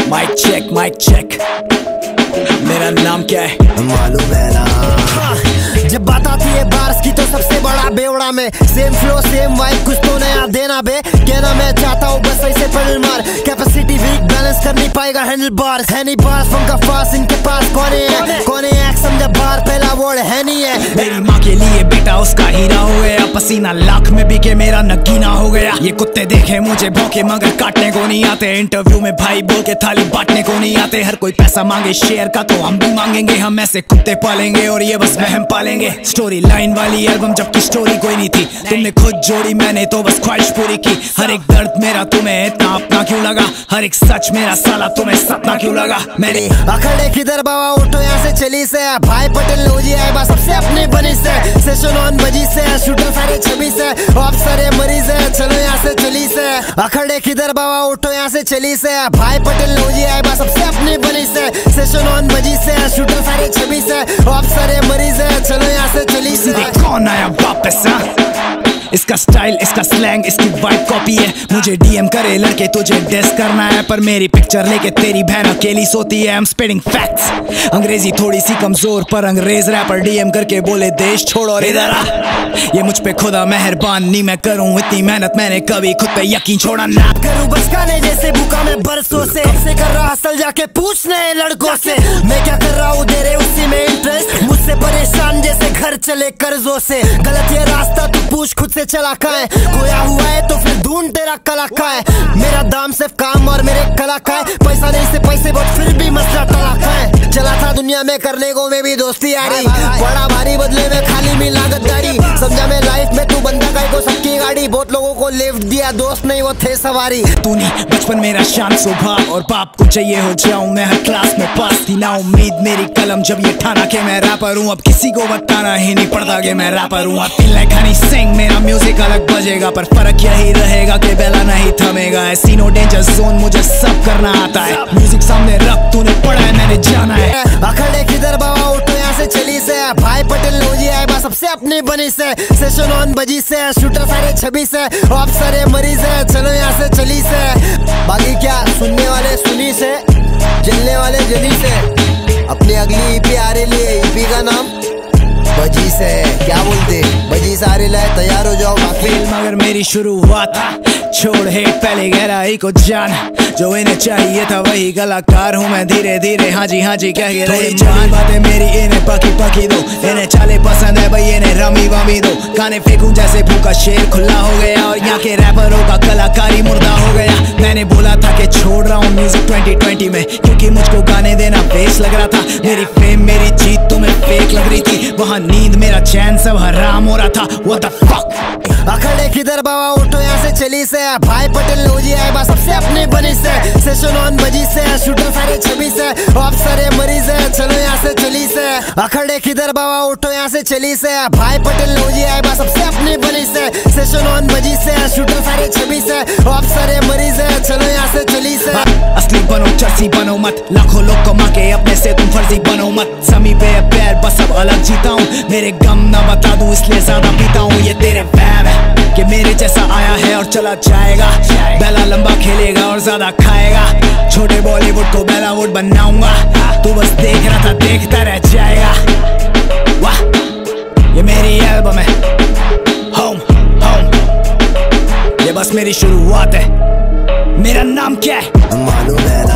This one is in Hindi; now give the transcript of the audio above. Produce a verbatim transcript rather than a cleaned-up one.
माइक चेक माइक चेक, मेरा नाम क्या है मालूम है ना। जब बात आती है बार्स की तो सबसे बड़ा बेवड़ा में, सेम फ्लो सेम वाइब कुछ तो नया देना बे। कहना मैं चाहता हूँ बस ऐसे पेडल मार, कैपेसिटी वीक बैलेंस कर नहीं पाएगा हैंडल बार्स। है नहीं बार्स फंका फास्ट इनके पास, कौन है कौन है एक्स समझा बार, पहला वर्ड है नहीं है। मेरी माँ के लिए बेटा उसका हीरा हो गया, पसीना लाख में बिके मेरा नगीना हो गया। ये कुत्ते देखे मुझे भौंके मगर काटने को नहीं आते, इंटरव्यू में भाई बोल के थाली बांटने को नहीं आते। हर कोई पैसा मांगे शेयर का तो हम भी मांगेंगे, हम ऐसे कुत्ते पालेंगे और ये बस वहम पालेंगे। स्टोरी लाइन वाली एल्बम जबकि स्टोरी कोई नहीं थी, तुमने खुद जोड़ी मैंने तो बस ख्वाहिश पूरी की। हर एक दर्द मेरा तुम्हें इतना अपना क्यों लगा, हर एक सच मेरा साला तुम्हें सपना क्यों लगा। मेरी अखड़े किधर बाबा उठो यहाँ से चली से, भाई पटेल लोजी आए बस सबसे अपनी बनी से। सेशन ऑन बजी से शूटर सारे छबी से, आप सारे मरीज है चलो यहाँ से चली से। अखड़े किधर बाबा उठो यहाँ से चली से, भाई पटेल लोजी आए बस सबसे अपनी बनी से। सेशन ऑन बजी से शूटर सारे छबी से, आप सारे मरीज है चलो यहाँ से चली से। कौन आया वापस हाँ? इसका स्टाइल इसका स्लैंग इसकी वाइब कॉपी है, मुझे डीएम करे लड़के तुझे डिस करना है, पर मेरी पिक्चर लेके तेरी बहन अकेली सोती है। I'm spitting facts, अंग्रेजी थोड़ी सी कमजोर पर अंग्रेज रैपर डीएम करके बोले देश छोड़ और इधर आ। ये मुझ पे खुदा मेहरबान नहीं मैं करूँ इतनी मेहनत, मैंने कभी खुद पे यकीन छोड़ा ना करूँ। बस गाने जैसे भूखा मैं बरसों से, से कर रहा हसल जाके पूछने लड़कों से, मैं क्या कर रहा हूँ दे रहे उसी में इंटरेस्ट। मुझसे परेशान जैसे घर चले कर्जों से, गलत ये रास्ता तू पूछ खुद से चला का है। खोया हुआ है तो फिर ढूंढ तेरा कला का है, मेरा दाम सिर्फ काम और मेरे कला का है। पैसा नहीं से पैसे बहुत फिर भी मसला तला का है। चला था दुनिया में करने को मैं भी दोस्ती यारी, बड़ा भारी बदले में खाली में लागतदारी। समझा मैं लाइफ में तू बंदा का को सबकी गाड़ी, बहुत लोगों को लिफ्ट दिया दोस्त नहीं वो थे सवारी। तू नहीं बचपन मेरा शान स्वभाव और बाप को चाहिए हो जाऊं मैं हर क्लास में पास थी ना उम्मीद मेरी कलम जब ये ठाना के मैं रैपर हूँ। अब किसी को बताना ही नहीं पड़ता कि मैं रैपर हूँ। I feel like Honey Singh, मेरा म्यूजिक अलग बजेगा पर फर्क यही रहेगा कि बेला नहीं थमेगा। ऐसी नो डेंजर जोन मुझे सब करना आता है, म्यूजिक सामने रख तूने पढ़ा है मैंने जाना है। अखड़े किधर बाबा उठो यहाँ से चली से, भाई पटेल लोजी आए बस सबसे अपनी बनी से। सेशन ऑन बजी से शूटर सारे छबी से, आप सारे मरीज है चलो यहाँ से चली से। बाकी क्या सुनने वाले सुनी से, जलने वाले जली से। अपनी अगली ईपी आ रही है, ईपी का नाम बजी से। क्या बोलते बजी सारे लाए तैयार हो जाओ। फिल्म अगर मेरी शुरुआत छोड़ हेट पहले गहराई को जान, जो इन्हें चाहिए था वही कलाकार हूँ मैं धीरे धीरे। हाँ जी हाँ जी कह के रही जान बातें मेरी इन्हें पकी पकी दो, इन्हें चाले पसंद है भाई इन्हें रमी वमी दो। गाने फेंकूं जैसे भूखा शेर खुला हो गया और यहाँ के रैपरों का कलाकारी मुर्दा हो गया। मैंने बोला था कि छोड़ रहा हूँ म्यूजिक ट्वेंटी ट्वेंटी में, क्योंकि मुझको गाने देना वेस्ट लग रहा था। मेरी फेम मेरी जीत तुम्हें फेक लग रही थी, वहाँ नींद मेरा चैन सब हराम हो रहा था। What the fuck? अखड़े किधर बाबा उठो यहाँ से चली से, भाई पटेल लोजी आए बस सबसे अपनी बनी से। सेशन ऑन बजी से शूटर सारे छबी से, आप सारे मरीज है चलो यहाँ से चली से। अखड़े किधर बाबा उठो यहाँ से चली से, भाई पटेल लोजी आए बस सबसे अपनी बनी से। सेशन ऑन बजी से शूटर सारे छबी से, आप सारे मरीज है चलो यहाँ से चली से। असली बनो चर्सी बनो मत, लाखों लोग कमा के अपने से तुम फर्जी बनो मत। समी पे पैर बस अब अलग जीता हूँ, मेरे गम ना बता दूं इसलिए ज्यादा पीता हूँ। ये तेरे वहम है कि मेरे जैसा आया है और चला जाएगा, बेला लंबा खेलेगा और ज्यादा खाएगा। छोटे बॉलीवुड को बेलावुड बनाऊंगा, तू बस देख रहा था देखता रह जाएगा। वाह ये मेरी एल्बम है होम होम, ये बस मेरी शुरुआत है। मेरा नाम क्या है मालूम है।